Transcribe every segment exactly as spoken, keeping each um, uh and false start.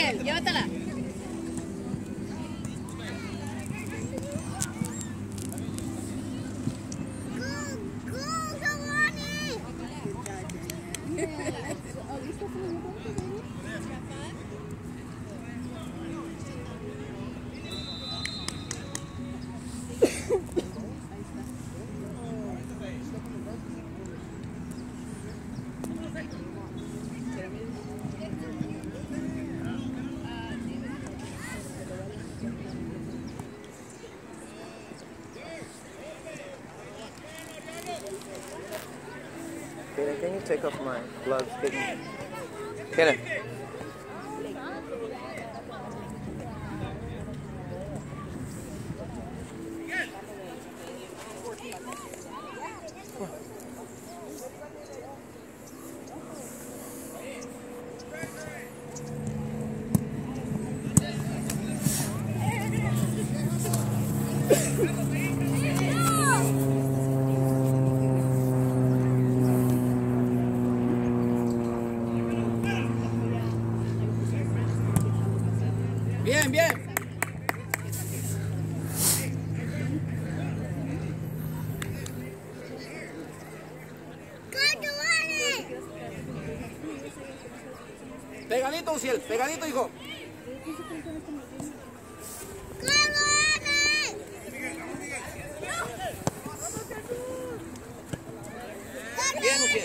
Miguel, llévatela. Kayla, can you take off my gloves? Kayla. Bien, bien. Pegadito, Uciel, pegadito, hijo. Bien, Uciel.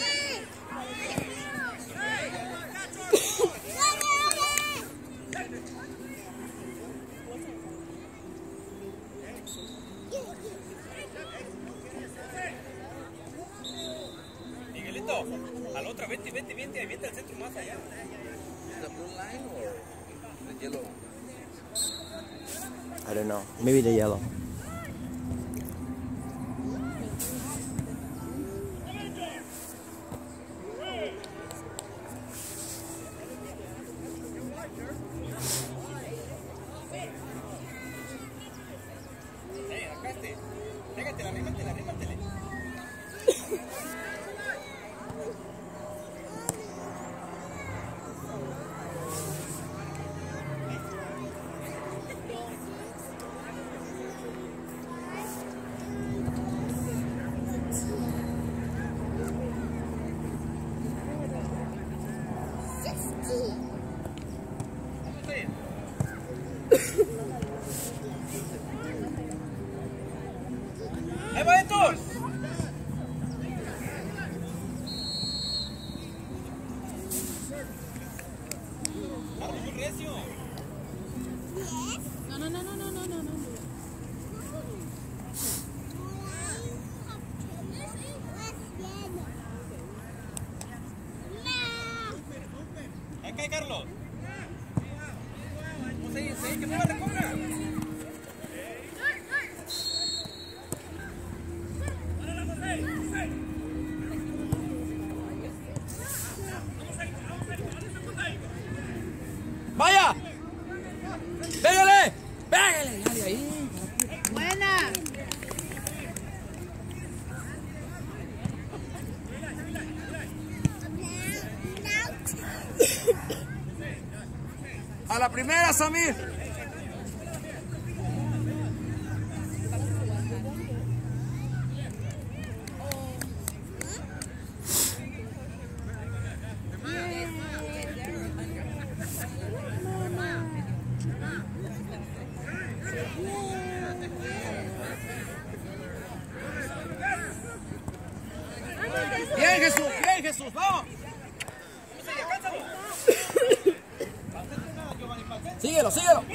Miguelito, al otro, vente, vente, vente, vente al centro más allá. The blue line or the yellow? I don't know. Maybe the yellow. Hey, acá este. Pégatela, rímatela, rímatela. ¡Ahí va Héctor! ¡Carlos, muy recio! No, no, no, no, no, no, no, no. ¡Ahí cae Carlos! ¡Vamos ahí, ahí, que mueva la cobra! ¡Vaya! ¡Pégale! ¡Pégale! Dale ahí. Buena. A la primera, Samir. Bien, Jesús, bien, Jesús, vamos. Síguelo, síguelo.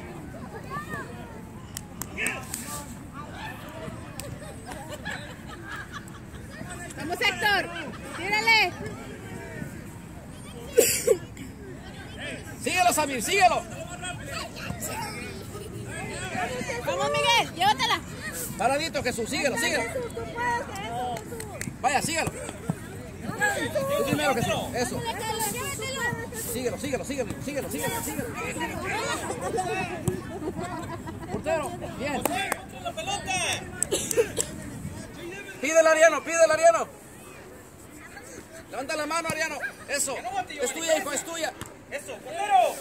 Vamos, Héctor. Tírale. Síguelo, Samir, síguelo. Vamos, Miguel, llévatela. Paradito, Jesús, síguelo, síguelo. Vaya, síguelo. Tú primero, Jesús, eso. Síguelo, síguelo, síguelo, síguelo, síguelo, síguelo. Portero, bien. ¡La pelota! Pídele, Ariano, pídele, Ariano. Levanta la mano, Ariano. Eso. Es tuya, hijo, es tuya. Eso, portero.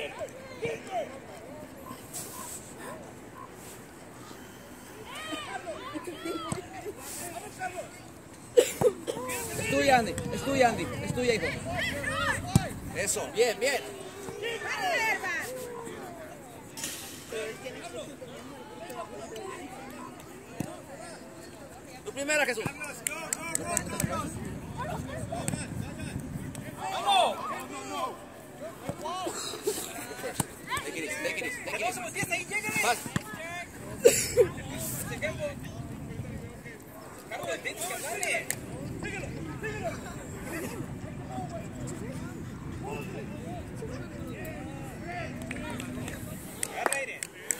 Es tuya, Andy. Es tuya, Andy. Es tuya, hijo. Eso, bien, bien. Tu primera, Jesús. ¡Vamos! Take it easy, take it easy, take it No easy. se voltees ahí, llégale. Vas. Ese Carlos. Carlos, detente, que dale. Agarra aire.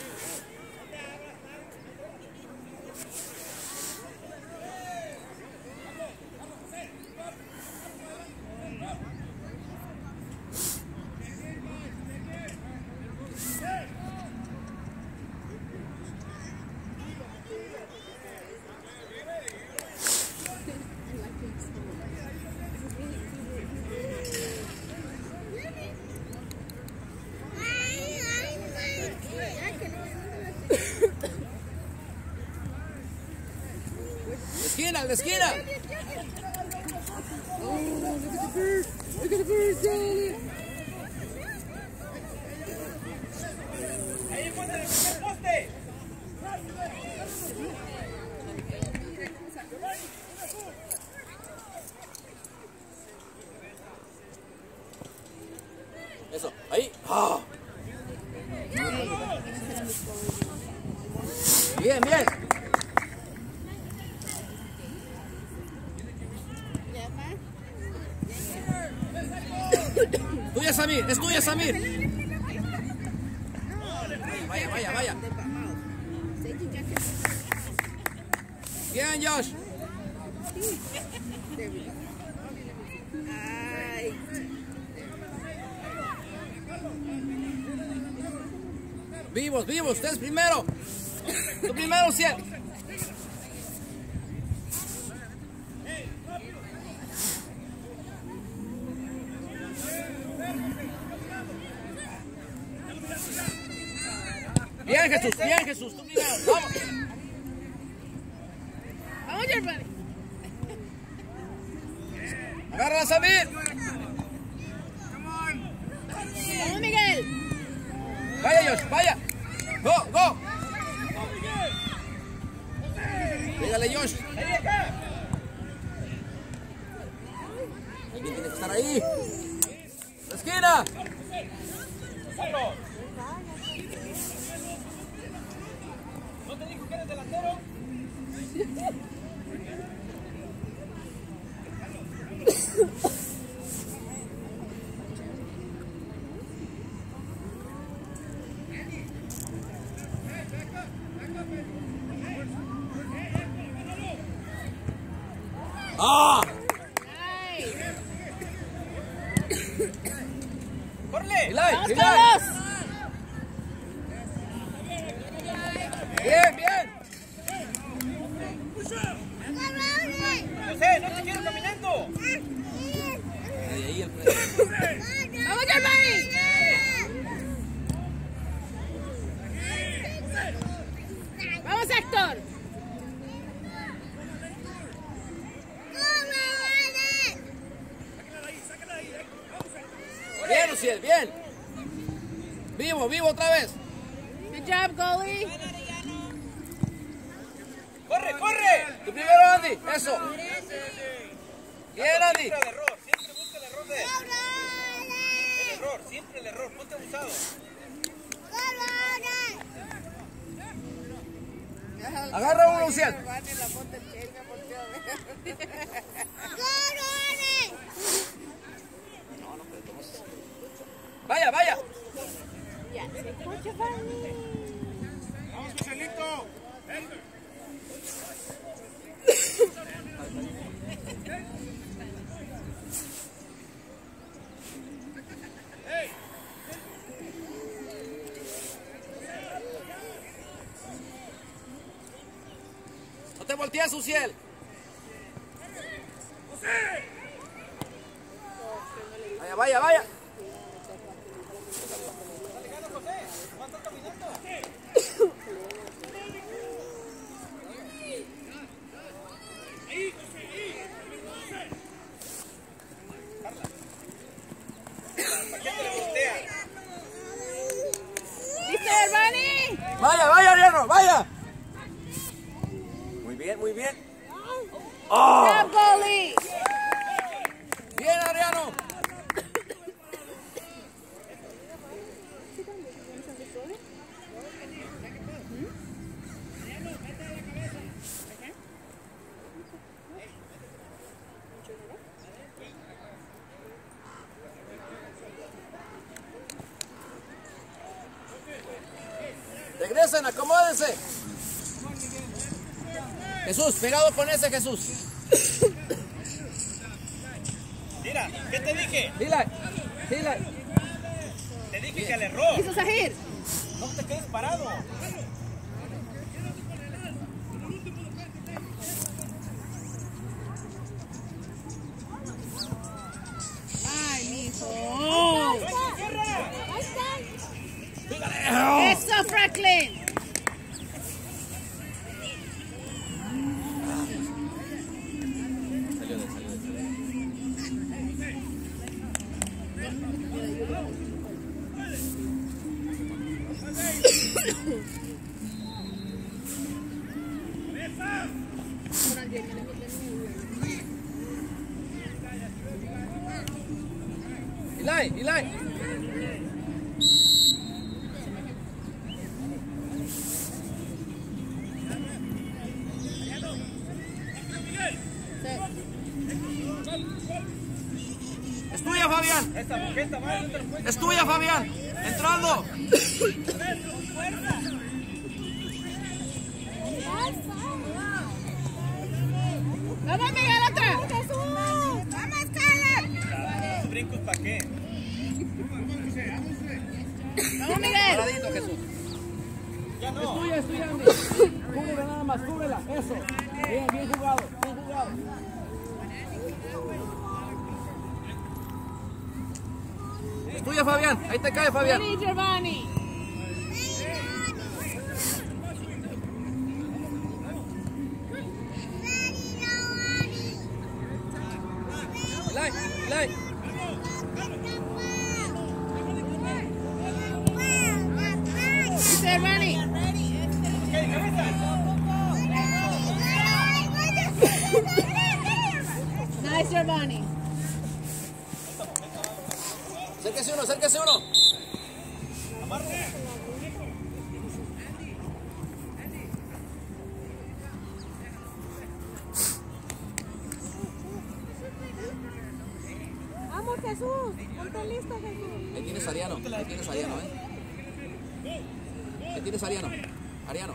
La esquina, la esquina. Ahí ponte en el primer poste. Eso, ahí. Ah. Bien, bien. Tuya, Samir. Es tuya, Samir. Vaya, vaya, vaya. Bien, Josh. Vivos, vivos. Ustedes primero. Tú primero, Ciel. Bien, Jesús, bien, Jesús, tú primero, vamos. Vamos, Germán. Agarra a Samir. Vamos, Miguel. Vaya, Josh, vaya. Go, go. Dígale, Josh. Alguien tiene que estar ahí. La esquina. ¿No te dijo que eres delantero? ¡Ah! ¡Corre! Eli, Vamos, Eli. Carlos. Bien, bien. José, no te quiero caminando. Ahí, ahí el Vamos, Germán. Vamos, Héctor. Bien, Luciel, bien. Vivo, vivo otra vez. Good job, goalie. ¡Corre, corre! Tu primero, Andy. Eso. Bien, Andy. Siempre el error, siempre busca el error de él. El error, siempre el error, ponte abusado. Agarra uno, Luciel. Vaya, vaya. Vamos, Joselito. No te voltees, Luciel. Vaya, vaya, vaya. Regresen, acomódense. Jesús, pegado con ese, Jesús. Mira, ¿qué te dije? Dile, dile. Te dije que al error. Listo, Zahir. No te quedes parado. Ay, mijo. Eso, Franklin. Eli, Eli. Es tuya, Fabián. Esta bujeta, va, no te lo puedes. Es tuya, Fabián. Entrando. Vamos, Miguel, otra. ¡Vamos, Carla! ¿Esos brincos para qué? Vamos, Miguel. Paradito, Jesús. Ya Es no. tuya, es tuya, Andy. Cúbrela nada más, cúbrela. Eso. Bien, bien jugado, bien jugado. Es tuya, Fabián. Ahí te cae, Fabián. Vení, Giovanni. Eli, Eli. Listo, Giovanni. Nice, Giovanni. Acérquese uno, acérquese uno. ¡Vamos, Jesús! ¡Ponte listo, Jesús! Ahí tienes a Ariano, ahí tienes a Ariano, ¿eh? Ahí tienes a Ariano. Ariano.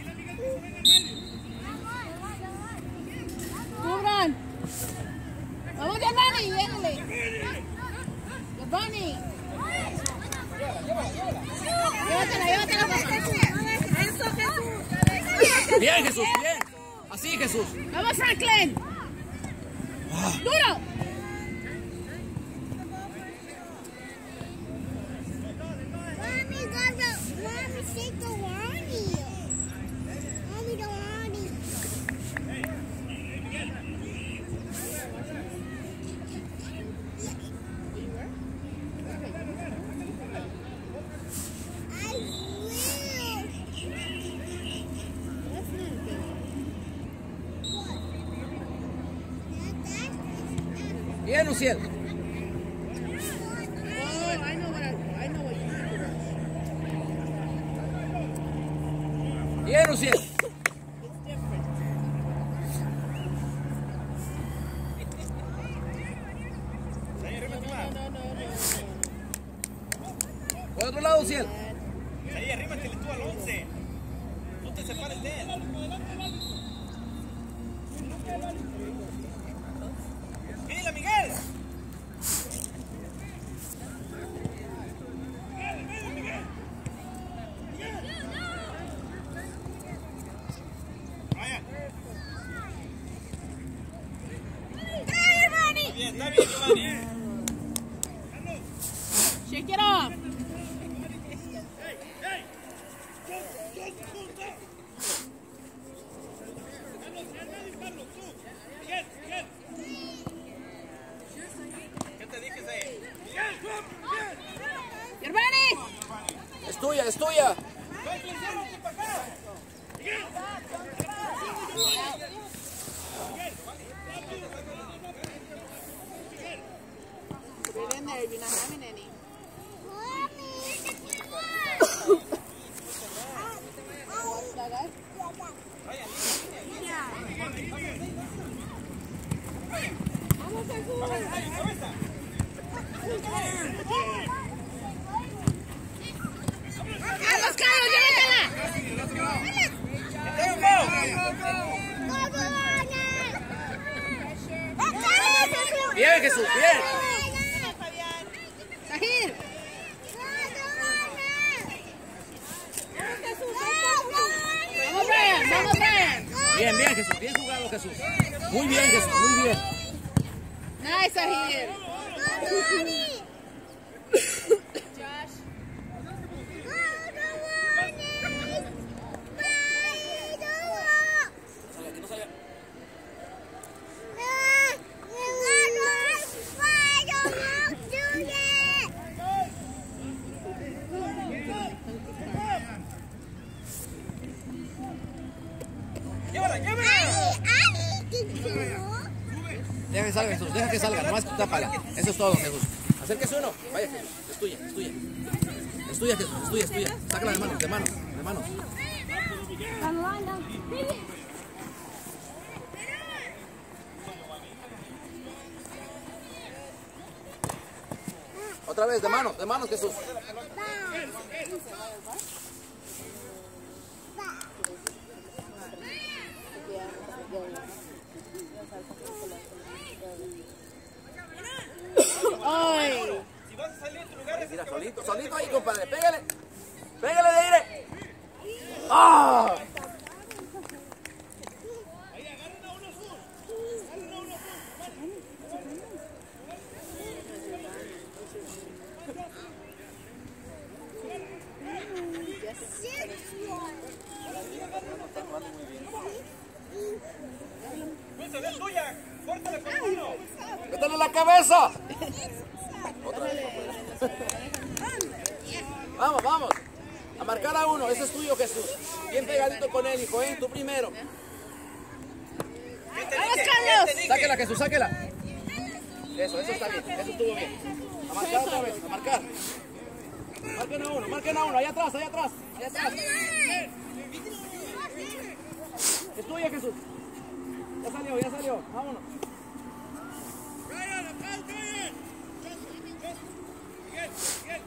Cubran. Vamos, Giovanni, llévale. Giovanni. Llévatela, llévatela, papá. ¡Eso, Jesús! Bien, Jesús, bien. Así, Jesús. Vamos, Franklin. Duro. Mommy, got the... Mommy, shake the Ronnie. Mommy, the Ronnie. I will. Bien, Luciel. Oh, I know what I, I know what you do. Bien, Luciel. It's different. Ahí, arrímate No, más. no, no, no. Por otro lado, Luciel. Ahí, arrímatele tú al once. No te separes de él. ¡Mira, Miguel! Vaya. Está bien, está bien, Giovanni. Shake it off. ¿Qué te dije, Zay? Giovanni. Es tuya, es tuya. Put it in there if you're not having any. What's that, guys? ¡Vamos, Jesús! ¡Vamos, Carlos, llévatela! Bien, Jesús, bien. Sahir. Vamos, Brian. Vamos, Brian. Bien, bien, Jesús. Bien jugado, Jesús. Muy bien, Jesús. Muy bien. Nice, Sahir. ¡Llévala, llévala! Deja que salga, Jesús. Deja que salga. Nomás tápala. Eso es todo, Jesús. Acérquese uno. Vaya, Jesús. Es tuya, es tuya. Es tuya, Jesús. Es tuya, es tuya. Sácala de manos, de manos, de manos. Otra vez, de manos, de manos, Jesús. Ay. Si vas a salir de tu lugar, Mira, solito, solito ahí, compadre. Pégale. Pégale de aire. ¡Ah! ahí agarren a uno azul. Agarren a uno azul. ¡Esa es tuya! ¡Córtale con uno! ¡Métale la cabeza! Otra vez. Vamos, vamos. A marcar a uno. Ese es tuyo, Jesús. Bien pegadito con él, hijo, ¿eh? Tú primero. Vamos, Carlos. Sáquela, Jesús, sáquela. Eso, eso está bien. Eso estuvo bien. A marcar otra vez, a marcar. Marquen a uno, marquen a uno. Allá atrás, allá atrás. Allá atrás. Es tuya, Jesús. Ya salió, ya salió. Vámonos. ¡Brian, acá, Brian! ¡Miguel, Miguel!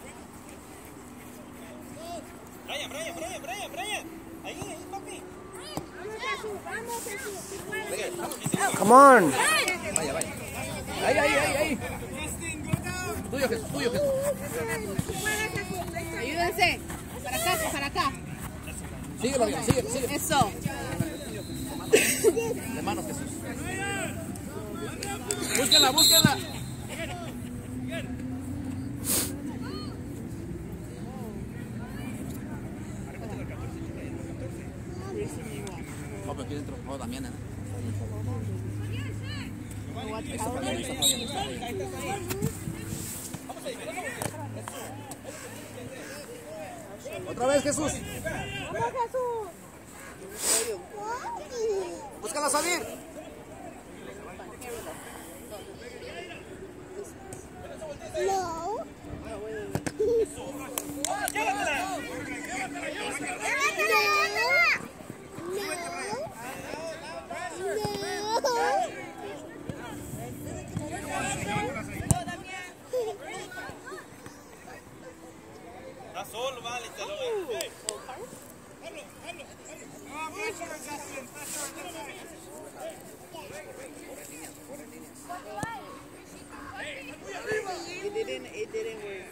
Brian, Brian, Brian, Brian, Brian. Ahí, ahí, papi. Come on. Vaya, vaya. Ahí, ahí, ahí, ahí. Tuyo, Jesús, tuyo, Jesús. Ayúdense. Para acá, para acá. Síguelo bien, síguelo, síguelo. Eso. De manos, Jesús. Búsquenla, búsquenla. Oh, pero aquí dentro, oh, también, ¿eh? Ahí está Fabián, ahí está Fabián, ahí está Fabián. Otra vez, Jesús. Búscala salir. No. ¡Llévatela! Está solo, vale, está solo. It didn't, it didn't work.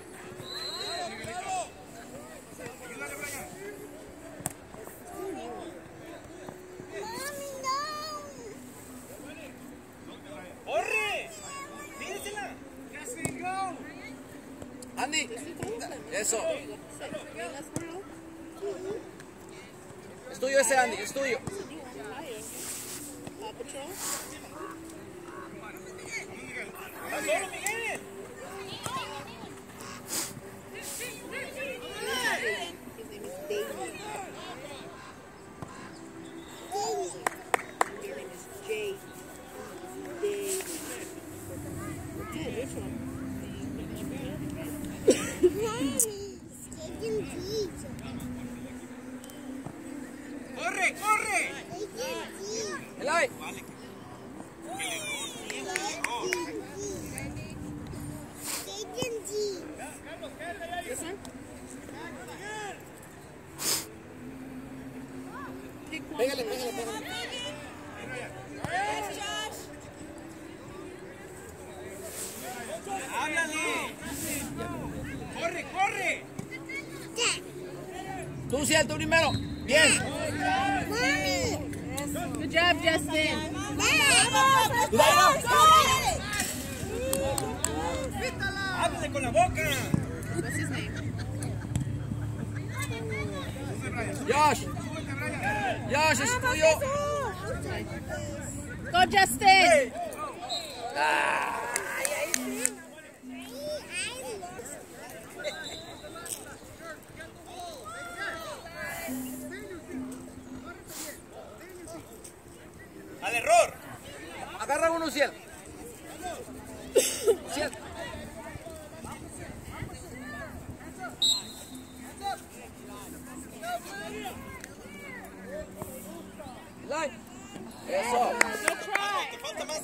¡Corre! ¡Míresela! Andy. Eso. Es tuyo ese, Andy, es tuyo. ¡Está solo, Miguel! His name is David. His name is Jay. David. Dude, which one? ¡Corre, corre! Eli. This one? Pick one. Pégale, pégale, pégale. ¡Háblale! ¡Corre, corre! Tú sí, tú primero. Bien. Good job, Justin. ¡Háblale con la boca! What's his name? Josh. Josh, es tuyo. Go, Justin. ¡Al error! Agarra uno, Ciel. Ciel. Line. Eso. ¡Te falta más!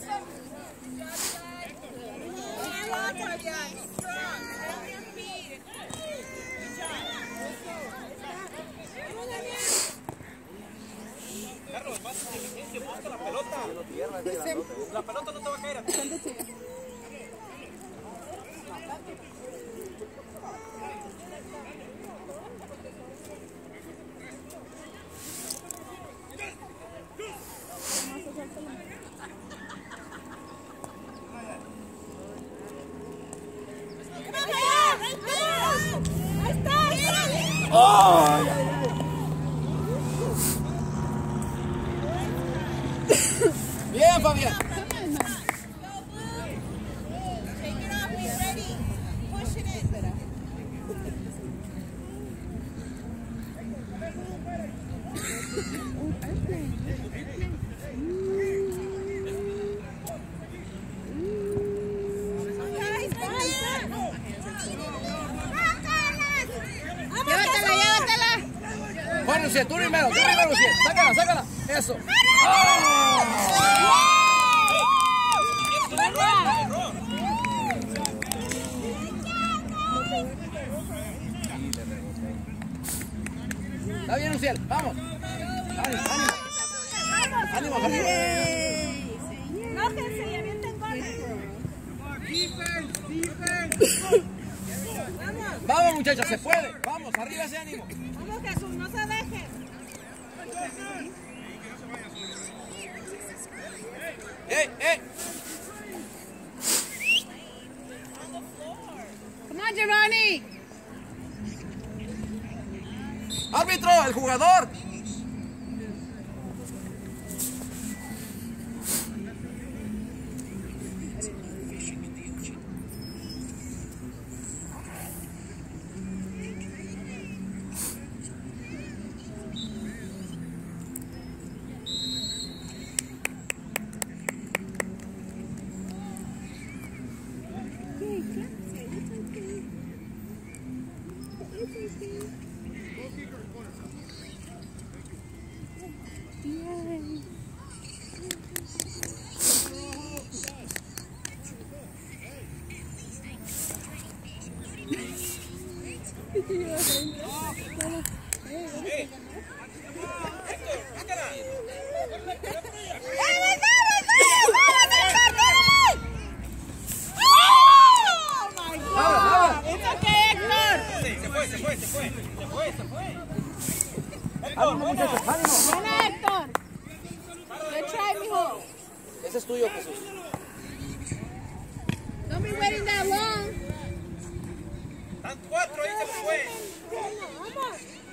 Carlos, más inteligencia, busca la pelota. La pelota no te va a caer a ti. Bien, Fabián. Llévatela, llévatela. Bueno, Luciel, tú primero, tú primero, Luciel. Sácala, sácala. Eso. Está bien, Luciel. Vamos. Ánimo, ánimo. Ánimo, Javier. Nójense y avienten goles. Vamos, muchachos, se puede. Vamos, arriba ese ánimo. Vamos, Jesús, no se dejen. ¡Ey, ey! Come on, Giovanni. ¡Árbitro, el jugador! Se fue, se fue, se fue. Se fue, se fue. ¡Ánimo, muchachos, ánimo! Buena, Héctor. Good try, mijo. Ese es tuyo, Jesús. Don't be waiting that long. Están cuatro, ahí se fue. Vamos.